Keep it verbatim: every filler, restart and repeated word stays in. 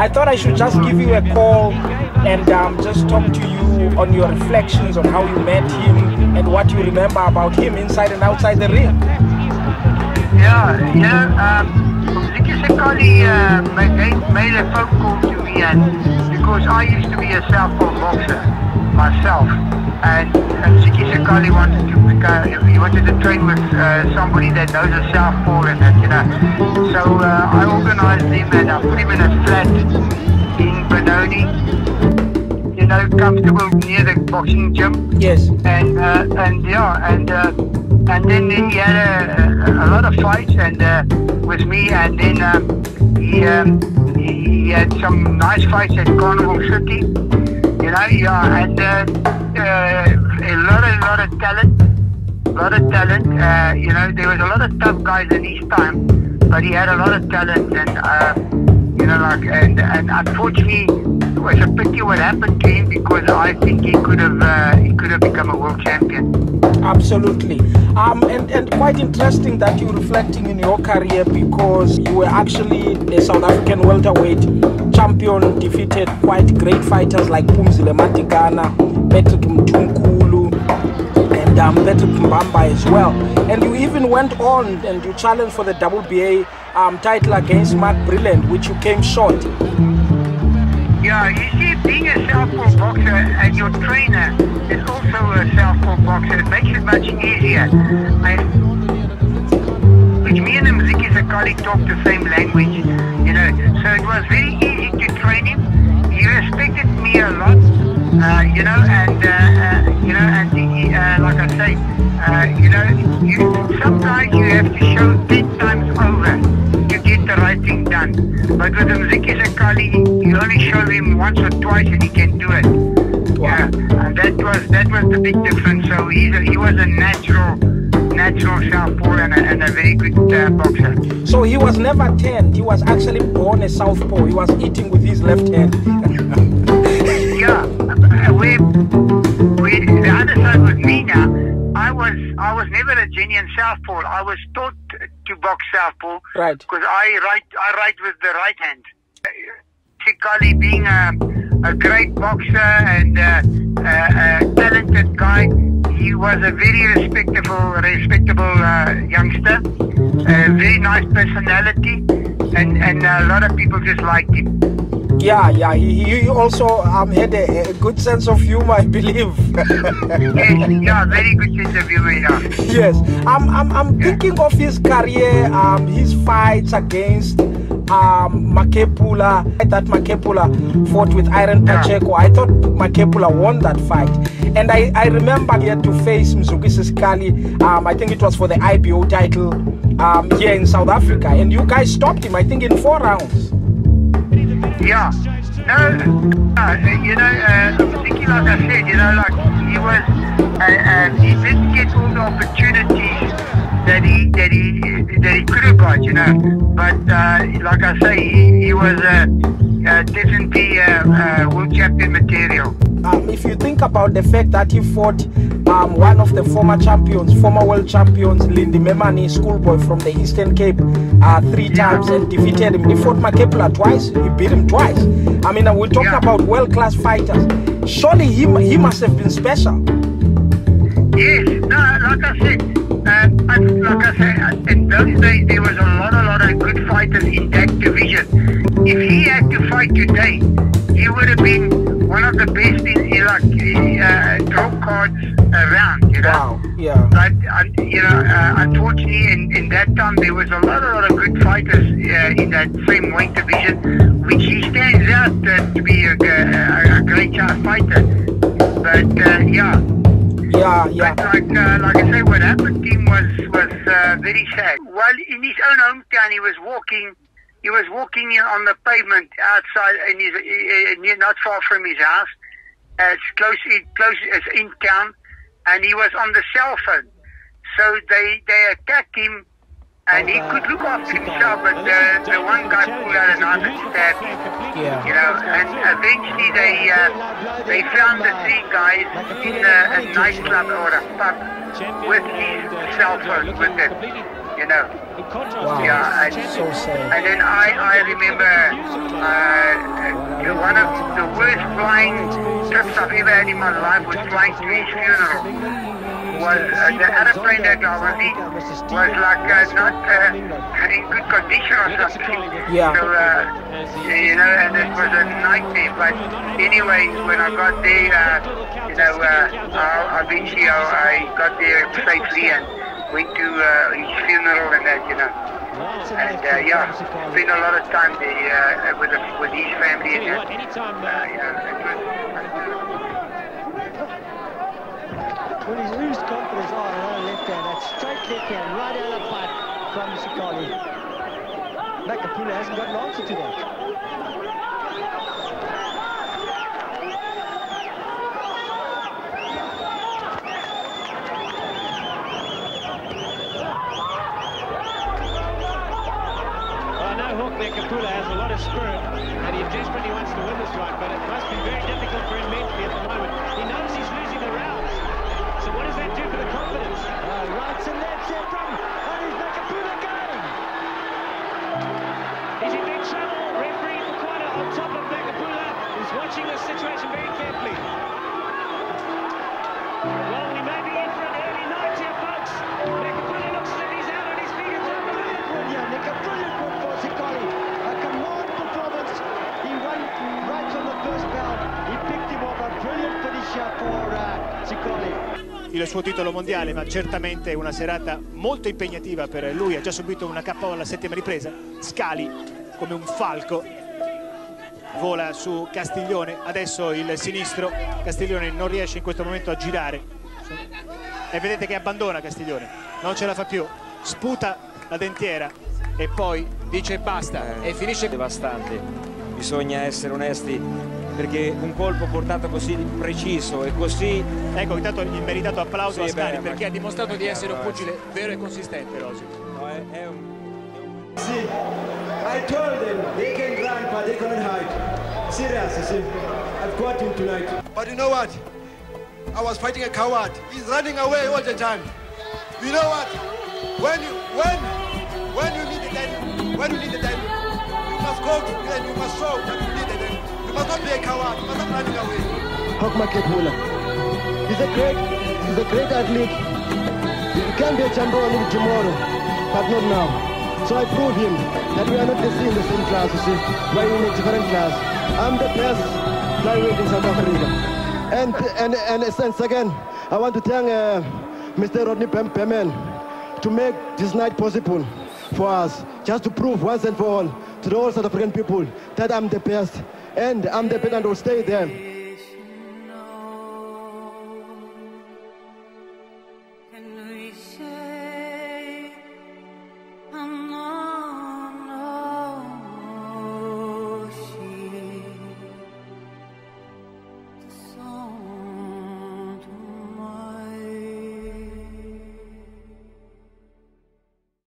I thought I should just give you a call and um, just talk to you on your reflections on how you met him and what you remember about him inside and outside the ring. Yeah, you know, um, Sikali uh, made, made a phone call to me, and because I used to be a southpaw boxer myself, and, and Sikali wanted to uh, he wanted to train with uh, somebody that knows a southpaw and that, you know. So uh, I organised him and I put him in a flat in Benoni, you know, comfortable near the boxing gym. Yes. And uh, and yeah, and uh, and then he had a, a, a lot of fights and uh, with me, and then um, he um, he had some nice fights at Carnival City, you know, yeah, and uh, uh, a lot of lot of talent, a lot of talent. Uh, you know, there was a lot of tough guys in his time, but he had a lot of talent, and uh, you know, like, and and unfortunately, it was a pity what happened to him, because I think he could have uh, he could have become a world champion. Absolutely. Um, and, and quite interesting that you're reflecting in your career, because you were actually the South African welterweight champion, defeated quite great fighters like Pumzile Matigana, Patrick Mtunkulu, and um, Patrick Mbamba as well. And you even went on and you challenged for the W B A um, title against Mark Brilliant, which you came short. Yeah, you see, being a southpaw boxer and your trainer is also a southpaw boxer, it makes it much easier. I, which me and Mzukisi talk the same language, you know, so it was very easy to train him. He respected me a lot, uh, you know, and, uh, uh, you know, and he, uh, like I say, uh, you know, you, sometimes you have to show ten times over to get the right thing done. But with Mzukisi, you only show him once or twice and he can do it. Yeah, and that was that was the big difference. So he's a, he was a natural, natural southpaw and a, and a very good uh, boxer. So he was never turned. He was actually born a southpaw. He was eating with his left hand. Yeah, we, we, the other side with me now. I was I was never a genuine southpaw. I was taught to box southpaw, right? Because I write I write with the right hand. Sikali being a, a great boxer and uh, a, a talented guy, he was a very respectable respectable uh, youngster, a very nice personality, and and a lot of people just liked him. Yeah, yeah. He, he also um, had a, a good sense of humor, I believe. Yes, yeah, very good sense of humor. Yeah. Yes. I'm, I'm, I'm yeah. thinking of his career, um, his fights against um, Makepula. That Makepula fought with Iron Pacheco. Yeah. I thought Makepula won that fight. And I, I remember he had to face Mzukisi Sikali. Um, I think it was for the I B O title um, here in South Africa. And you guys stopped him, I think, in four rounds. Yeah, no, uh, you know, uh, thinking like I said, you know, like he was, uh, uh, he didn't get all the opportunities that he that he that he could have got, you know. But uh, like I say, he, he was uh, uh, definitely uh, uh, world champion material. Um, if you think about the fact that he fought um, one of the former champions, former world champions, Lindy Memani, schoolboy from the Eastern Cape, uh, three times and defeated him. He fought Makepula twice, he beat him twice. I mean, we're talking yeah. about world-class fighters. Surely he, he must have been special. Yes, no, like I said, uh, like I said, in those days there was a lot, a lot of good fighters in that division. If he had to fight today, he would have been one of the best in, in like uh, draw cards around, you know. Wow. Yeah. But uh, you know, uh, unfortunately, in, in that time there was a lot, a lot of good fighters uh, in that same weight division, which he stands out uh, to be a, a, a great fighter. But uh, yeah. Yeah, yeah. But like, uh, like I say, what happened to him was was uh, very sad. While in his own hometown, he was walking. He was walking in on the pavement outside, in his, uh, not far from his house, as close, close as in town, and he was on the cell phone. So they they attacked him, and he could look after himself, but the, the one guy pulled out a knife and stabbed him. Yeah. You know, and eventually they uh, they found the three guys in a, a nightclub or a pub with his cell phone with them. You you know. Wow. Yeah, and, So sad. and then I, I remember uh, one of the worst flying trips I've ever had in my life was flying to his funeral. Was uh, the airplane that I was in was like uh, not uh, in good condition or something. Yeah. So, uh, you know, and it was a nightmare. But anyway, when I got there, uh, you know, uh, I, eventually I, I got there safely and went to uh, his funeral and that, you know. And uh, yeah, spent a lot of time there uh, with, the, with his family and that. Uh, you know, it was, Well, he's lost confidence. Oh, another left hand. That's straight left hand, right out of the pipe from Sikali. Makapula hasn't got an answer to that. Well, I know Hawk Makapula has a lot of spirit and he desperately wants to win this one, but it must be very difficult for him mentally at the moment. He knows he's losing the rounds. So what does that do for the confidence? Uh, rights and lefts there from, and is Makapula going? He's in big trouble. Referee Mkwala on top of Makapula is watching this situation very carefully. Well, we may be in for an early night here, folks. Makapula looks as if he's out on his feet. It's unbelievable. Brilliant, Nick, a brilliant win for Sikali. A command performance. He won right from the first bout. He picked him off. A brilliant finish here for uh, Sikali. Il suo titolo mondiale, ma certamente una serata molto impegnativa per lui. Ha già subito una K O alla settima ripresa. Sikali, come un falco, vola su Castiglione. Adesso il sinistro. Castiglione non riesce in questo momento a girare e vedete che abbandona Castiglione, non ce la fa più, sputa la dentiera e poi dice basta eh, e finisce. Devastante, bisogna essere onesti, perché un colpo portato così preciso e così... Ecco, intanto il meritato applauso sì, a Sikali, beh, perché ma... ha dimostrato di essere un no, pugile vero e consistente, Rosy. No, è, è un... See, I told them they can run, but they cannot hide. Serious, you see. I've got him tonight. But you know what? I was fighting a coward. He's running away all the time. You know what? When you when when you need the time, when you need the time, you must go to play and you must show that you need it. You must not be a coward. You must not running away. Hawk Makapula. He's a great, he's a great athlete. He can be a champion tomorrow, but not now. So I prove him that we are not the same, the same class, you see. We are in a different class. I'm the best flyweight in South Africa. And, and, and in a sense, again, I want to thank uh, Mister Rodney Pemen to make this night possible for us, just to prove once and for all to the whole South African people that I'm the best, and I'm the best and will stay there. Can we say I'm not